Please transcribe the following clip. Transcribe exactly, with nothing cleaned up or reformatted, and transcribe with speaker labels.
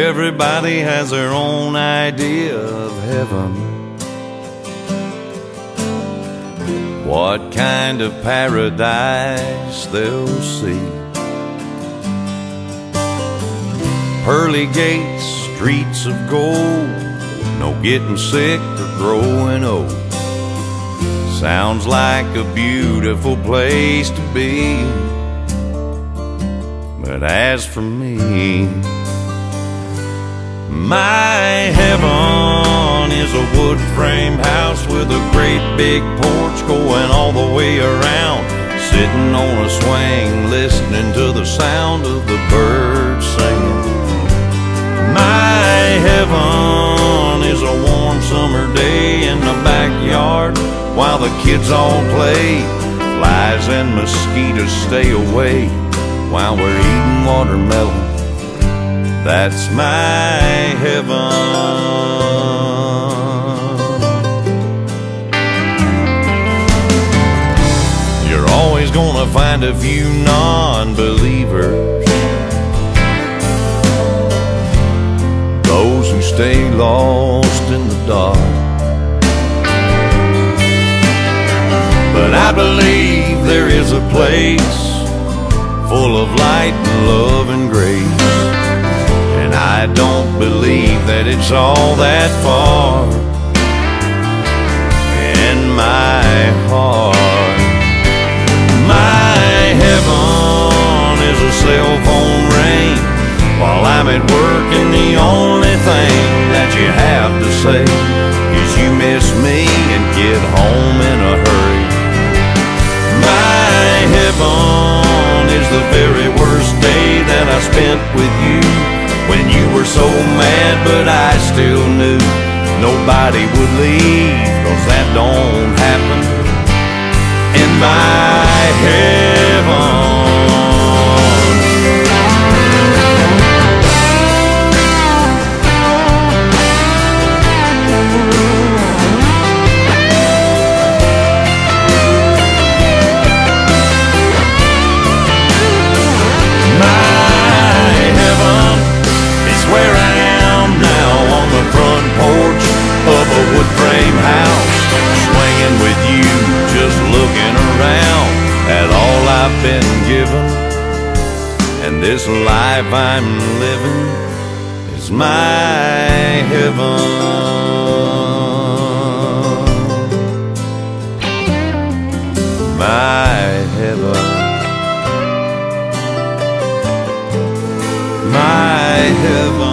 Speaker 1: Everybody has their own idea of heaven. What kind of paradise they'll see. Pearly gates, streets of gold, no getting sick or growing old. Sounds like a beautiful place to be. But as for me, my heaven is a wood frame house with a great big porch going all the way around. Sitting on a swing, listening to the sound of the birds singing. My heaven is a warm summer day in the backyard while the kids all play. Flies and mosquitoes stay away while we're eating watermelon. That's my heaven. You're always gonna find a few non-believers, those who stay lost in the dark. But I believe there is a place full of light and love and grace, and I don't believe that it's all that far in my heart. My heaven is a cell phone ring while I'm at work, and the only thing that you have to say is you miss me and get home in a hurry. My heaven is the very worst day that I spent with you, when you were so mad but I still knew nobody would leave, 'cause that don't happen in my heaven. Where I am now, on the front porch of a wood frame house, swinging with you, just looking around at all I've been given. And this life I'm living is my heaven. My heaven. My heaven.